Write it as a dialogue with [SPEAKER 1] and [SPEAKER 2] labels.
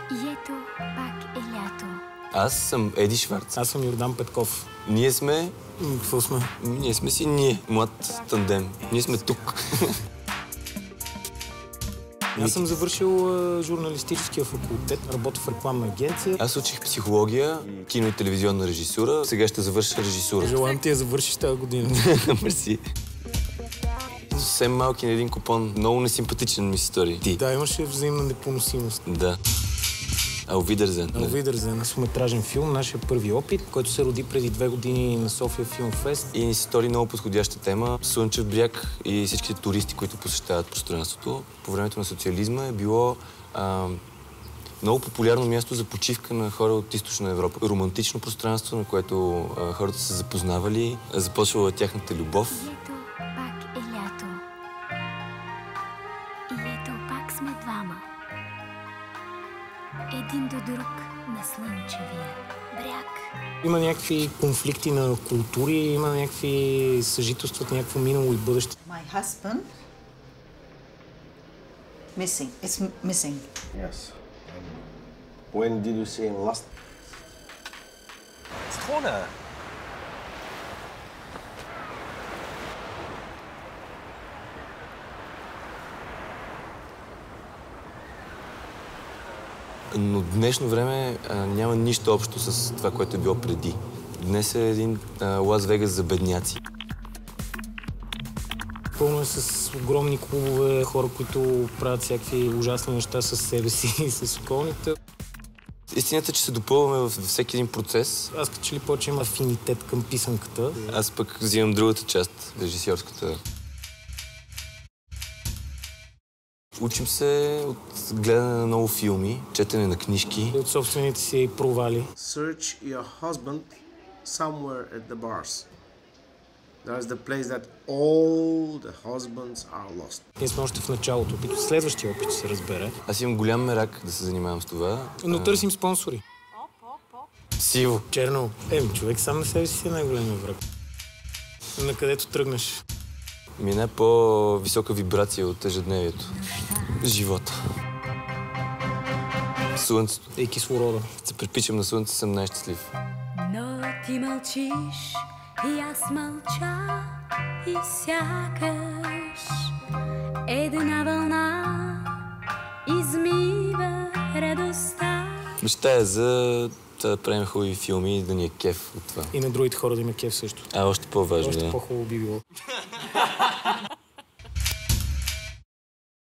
[SPEAKER 1] И ето пак е лято.
[SPEAKER 2] Аз съм Еди Шварц.
[SPEAKER 3] Аз съм Йордан Петков.
[SPEAKER 2] Ние сме...
[SPEAKER 3] Какво сме?
[SPEAKER 2] Ние сме си ние, млад тандем. Ние сме тук.
[SPEAKER 3] Аз съм завършил журналистическия факултет, работя в рекламна агенция.
[SPEAKER 2] Аз учих психология, кино и телевизионна режисура. Сега ще завърша режисура.
[SPEAKER 3] Желаем ти я завършиш тази година.
[SPEAKER 2] Мерси. Съвсем малки на един купон. Много несимпатичен ми се стори. Ти.
[SPEAKER 3] Да, имаше взаимна непоносимост.
[SPEAKER 2] Да. Аувидързен.
[SPEAKER 3] Аувидързен. Късометражен филм, нашия първи опит, който се роди преди 2 години на София Филм Фест.
[SPEAKER 2] И ни се стори много подходяща тема. Слънчев бряг и всичките туристи, които посещават пространството. По времето на социализма е било много популярно място за почивка на хора от Източна Европа. Романтично пространство, на което хората се запознавали, започвала тяхната любов.
[SPEAKER 1] Ето пак е лято. И ето пак сме двама. Един до друг на слънчевия бряг.
[SPEAKER 3] Има някакви конфликти на култури, има някакви съжителства от някакво минало и бъдеще.
[SPEAKER 4] My husband missing. It's missing.
[SPEAKER 5] Yes. When did you see him last?
[SPEAKER 6] It's corner.
[SPEAKER 2] Но днешно време няма нищо общо с това, което е било преди. Днес е един Лас Вегас за бедняци.
[SPEAKER 3] Пълно е с огромни клубове, хора, които правят всякакви ужасни неща с себе си и с околните.
[SPEAKER 2] Истината е, че се допълваме във всеки един процес.
[SPEAKER 3] Аз като че ли повече има афинитет към писанката.
[SPEAKER 2] Аз пък взимам другата част, режисьорската. Учим се от гледане на много филми, четене на книжки.
[SPEAKER 3] От собствените си провали.
[SPEAKER 5] Search your husband somewhere at the bars. That's the place that all the husbands are lost.
[SPEAKER 3] Ние сме още в началото. Следващия опит ще се разбере.
[SPEAKER 2] Аз имам голям мерак да се занимавам с това.
[SPEAKER 3] Но търсим спонсори.
[SPEAKER 2] Сиво.
[SPEAKER 3] Черно. Човек сам на себе си е най-големия враг. На където тръгнеш.
[SPEAKER 2] Мина по-висока вибрация от ежедневието. Живота. Слънцето.
[SPEAKER 3] И кислорода.
[SPEAKER 2] Се припичам на слънце, съм най-щастлив.
[SPEAKER 1] Но ти мълчиш и аз мълча и сякаш една вълна измива радостта.
[SPEAKER 2] Мечтая за да правим хубави филми и да ни е кеф от това.
[SPEAKER 3] И на другите хора да има кеф също.
[SPEAKER 2] Още по-важно,
[SPEAKER 3] Още
[SPEAKER 2] да.
[SPEAKER 3] по-хубаво би било.